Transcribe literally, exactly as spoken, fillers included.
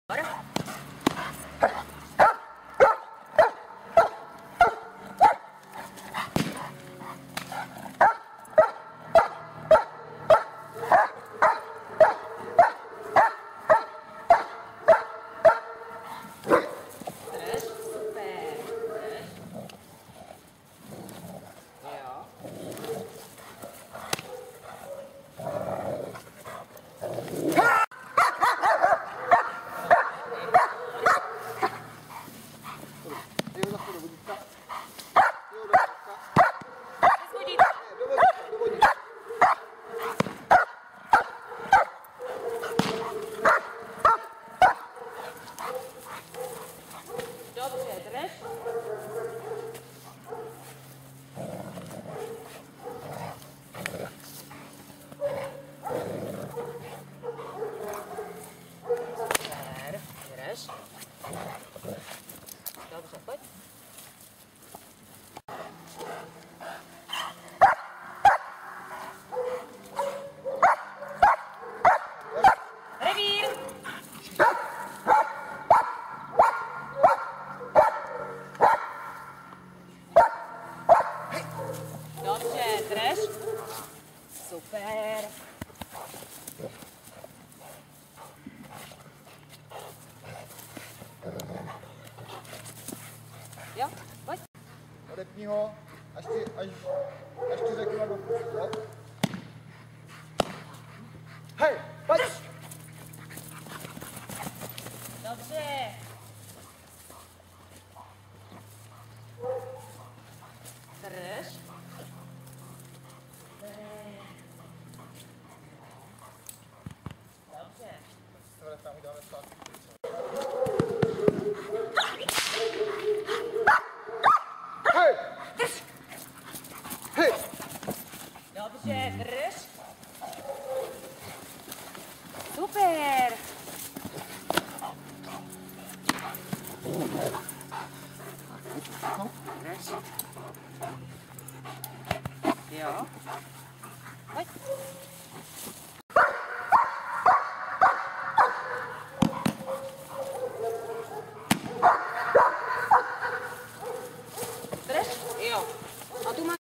Dobře, pojď. Revír! Dobře, drž. Super. Jo, pojď. Odepni ho, až ti, až, až ti řeknu na boku, jo? Hej, pojď! Dobře. Drž. Dobře. Tohle tam uděláme zpátky. Hej! Hej! Dobře, drž. Super. Drž. Jo.